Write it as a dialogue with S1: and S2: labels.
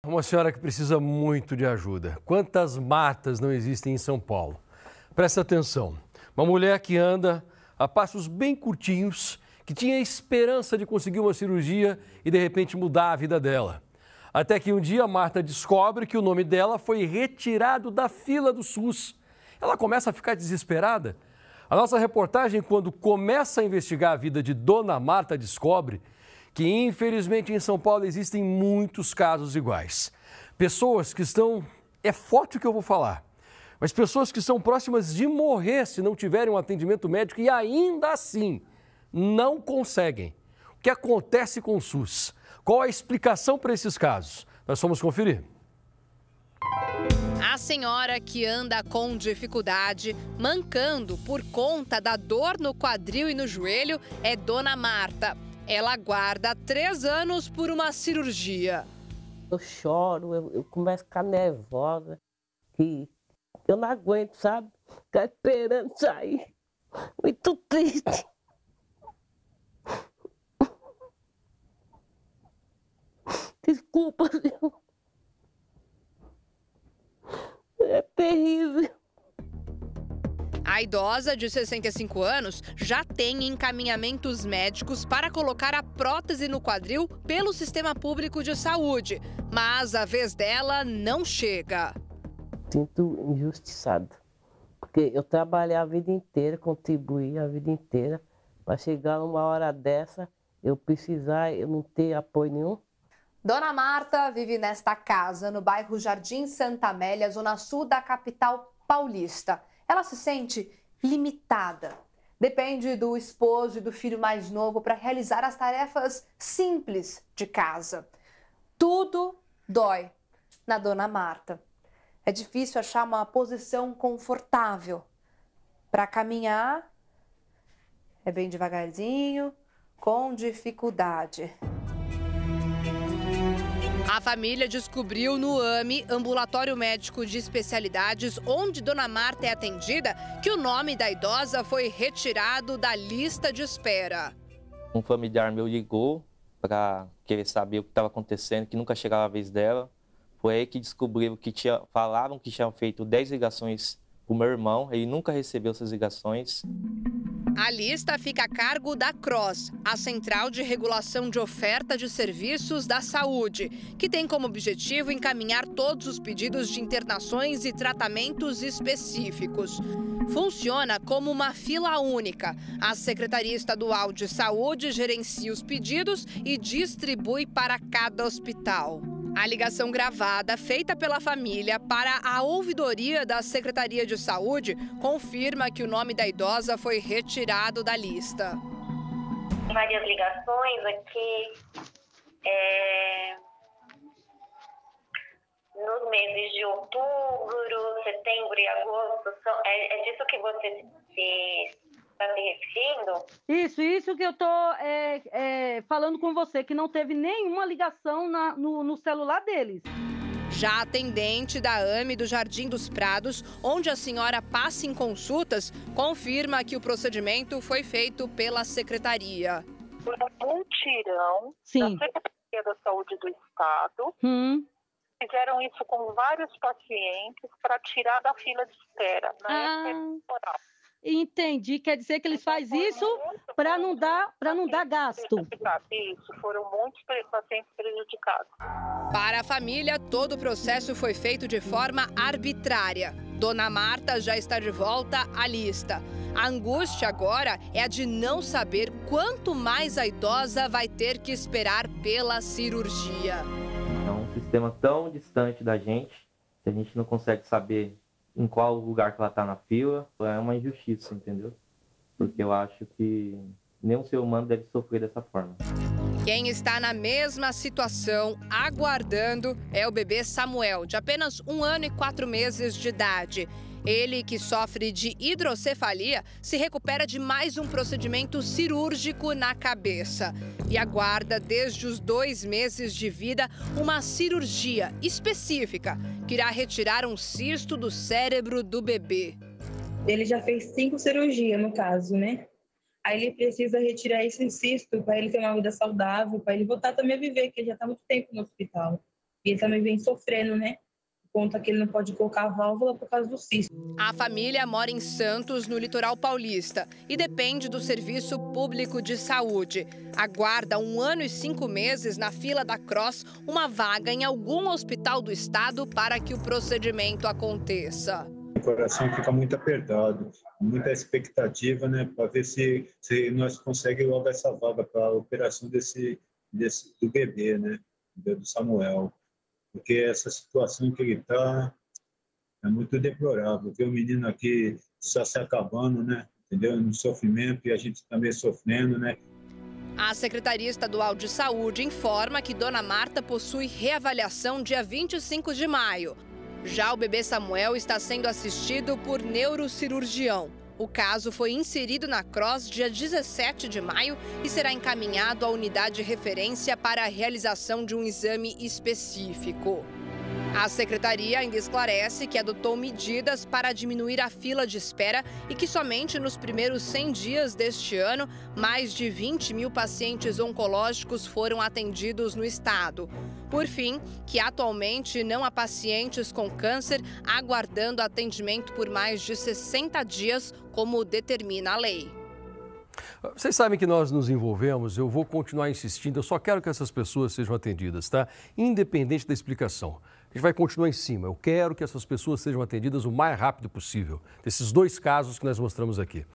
S1: uma senhora que precisa muito de ajuda. Quantas Martas não existem em São Paulo? Presta atenção. Uma mulher que anda a passos bem curtinhos, que tinha esperança de conseguir uma cirurgia e de repente mudar a vida dela. Até que um dia a Marta descobre que o nome dela foi retirado da fila do SUS. Ela começa a ficar desesperada. A nossa reportagem, quando começa a investigar a vida de Dona Marta, descobre que, infelizmente, em São Paulo existem muitos casos iguais. Pessoas que estão... É forte o que eu vou falar, mas pessoas que estão próximas de morrer se não tiverem um atendimento médico e ainda assim não conseguem. O que acontece com o SUS? Qual a explicação para esses casos? Nós vamos conferir.
S2: A senhora que anda com dificuldade, mancando por conta da dor no quadril e no joelho, é Dona Marta. Ela aguarda 3 anos por uma cirurgia.
S3: Eu choro, eu começo a ficar nervosa, que eu não aguento, sabe? Ficar esperando sair. Muito triste. Desculpa, viu? É terrível.
S2: A idosa de 65 anos já tem encaminhamentos médicos para colocar a prótese no quadril pelo Sistema Público de Saúde, mas a vez dela não chega.
S3: Sinto injustiçado, porque eu trabalhei a vida inteira, contribuí a vida inteira, para chegar numa hora dessa, eu não ter apoio nenhum.
S4: Dona Marta vive nesta casa, no bairro Jardim Santa Amélia, zona sul da capital paulista. Ela se sente limitada. Depende do esposo e do filho mais novo para realizar as tarefas simples de casa. Tudo dói na Dona Marta. É difícil achar uma posição confortável. Para caminhar, é bem devagarzinho, com dificuldade.
S2: A família descobriu no AME, Ambulatório Médico de Especialidades, onde Dona Marta é atendida, que o nome da idosa foi retirado da lista de espera.
S5: Um familiar meu ligou para querer saber o que estava acontecendo, que nunca chegava a vez dela. Foi aí que descobriram que falavam que tinham feito 10 ligações para o meu irmão, ele nunca recebeu essas ligações.
S2: A lista fica a cargo da CROSS, a Central de Regulação de Oferta de Serviços da Saúde, que tem como objetivo encaminhar todos os pedidos de internações e tratamentos específicos. Funciona como uma fila única. A Secretaria Estadual de Saúde gerencia os pedidos e distribui para cada hospital. A ligação gravada, feita pela família para a ouvidoria da Secretaria de Saúde, confirma que o nome da idosa foi retirado da lista.
S6: Várias ligações aqui, nos meses de outubro, setembro e agosto, é disso que você está se referindo?
S7: Isso que eu estou falando com você, que não teve nenhuma ligação no celular deles.
S2: Já a atendente da AME do Jardim dos Prados, onde a senhora passa em consultas, confirma que o procedimento foi feito pela secretaria.
S6: Foi um mutirão da Secretaria da Saúde do Estado. Fizeram isso com vários pacientes para tirar da fila de espera na época eleitoral.
S7: Entendi, quer dizer que eles fazem isso para não dar gasto.
S6: Isso, foram muitos pacientes prejudicados.
S2: Para a família, todo o processo foi feito de forma arbitrária. Dona Marta já está de volta à lista. A angústia agora é a de não saber quanto mais a idosa vai ter que esperar pela cirurgia.
S5: É um sistema tão distante da gente que a gente não consegue saber em qual lugar que ela está na fila. É uma injustiça, entendeu? Porque eu acho que nenhum ser humano deve sofrer dessa forma.
S2: Quem está na mesma situação, aguardando, é o bebê Samuel, de apenas 1 ano e 4 meses de idade. Ele, que sofre de hidrocefalia, se recupera de mais um procedimento cirúrgico na cabeça e aguarda, desde os 2 meses de vida, uma cirurgia específica que irá retirar um cisto do cérebro do bebê.
S8: Ele já fez 5 cirurgias, no caso, né? Aí ele precisa retirar esse cisto para ele ter uma vida saudável, para ele voltar também a viver, que ele já está muito tempo no hospital. E ele também vem sofrendo, né? Conta que ele não pode colocar a válvula por causa do cisto.
S2: A família mora em Santos, no litoral paulista, e depende do Serviço Público de Saúde. Aguarda 1 ano e 5 meses na fila da CROSS uma vaga em algum hospital do estado para que o procedimento aconteça.
S9: O coração fica muito apertado, muita expectativa, né, para ver se nós conseguimos logo essa vaga para a operação do bebê, né, do Samuel. Porque essa situação que ele está é muito deplorável. Ver o menino aqui só se acabando, né? Entendeu? No sofrimento e a gente também sofrendo, né?
S2: A Secretaria Estadual de Saúde informa que Dona Marta possui reavaliação dia 25 de maio. Já o bebê Samuel está sendo assistido por neurocirurgião. O caso foi inserido na CROSS dia 17 de maio e será encaminhado à unidade de referência para a realização de um exame específico. A secretaria ainda esclarece que adotou medidas para diminuir a fila de espera e que somente nos primeiros 100 dias deste ano, mais de 20 mil pacientes oncológicos foram atendidos no estado. Por fim, que atualmente não há pacientes com câncer aguardando atendimento por mais de 60 dias, como determina a lei.
S1: Vocês sabem que nós nos envolvemos, eu vou continuar insistindo, eu só quero que essas pessoas sejam atendidas, tá? Independente da explicação. A gente vai continuar em cima, eu quero que essas pessoas sejam atendidas o mais rápido possível, desses 2 casos que nós mostramos aqui.